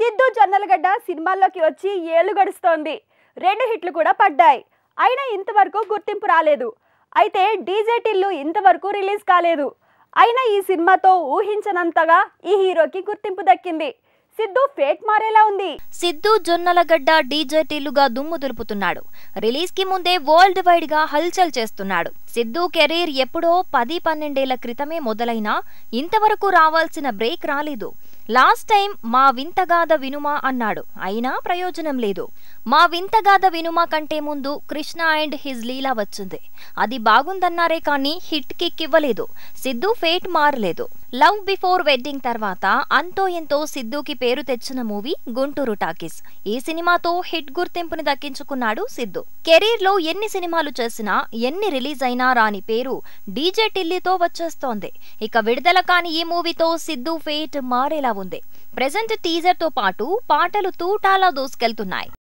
సిద్ధు జొన్నలగడ్డ సినిమాల్లోకి వచ్చి ఏళ్లు గడుస్తోంది. 2 హిట్లు కూడా పడ్డాయి. అయినా ఇంతవరకు గుర్తింపు రాలేదు. అయితే డీజే టిల్లు ఇంతవరకు రిలీజ్ కాలేదు. అయినా ఈ సినిమాతో ఊహించనంతగా ఈ హీరోకి గుర్తింపు దక్కింది. సిద్ధు ఫేట్ మారేలా ఉంది. సిద్ధు జొన్నలగడ్డ డీజే టిల్లుగా దుమ్ము దులుపుతున్నాడు. రిలీజ్ కి ముందే వరల్డ్ వైడ్ గా హల్చల్ చేస్తున్నాడు. సిద్ధు కెరీర్ ఎప్పుడో 10-12 ఏళ్ల క్రితమే మొదలైనా ఇంతవరకు రావాల్సిన బ్రేక్ రాలేదు. లాస్ట్ టైం మా వింతగాథ వినుమా అన్నాడు. అయినా ప్రయోజనం లేదు. మా వింతగాథ వినుమా కంటే ముందు కృష్ణ అండ్ హిజ్ లీలా వచ్చింది. అది బాగుందన్నారే కానీ హిట్ కిక్ ఇవ్వలేదు. సిద్ధు ఫేట్ మారలేదు. లవ్ బిఫోర్ వెడ్డింగ్ తర్వాత అంతో ఎంతో సిద్ధుకి పేరు తెచ్చిన మూవీ గుంటూరు టాకీస్. ఈ సినిమాతో హిట్ గుర్తింపుని దక్కించుకున్నాడు సిద్ధు. కెరీర్ లో ఎన్ని సినిమాలు చేసినా ఎన్ని రిలీజ్ అయినా రాని పేరు డీజే టిల్లీతో వచ్చేస్తోంది. ఇక విడుదల కాని ఈ మూవీతో సిద్ధు ఫేట్ మారేలా ఉంది. ప్రెజెంట్ టీజర్ తో పాటు పాటలు తూటాలా దూసుకెళ్తున్నాయి.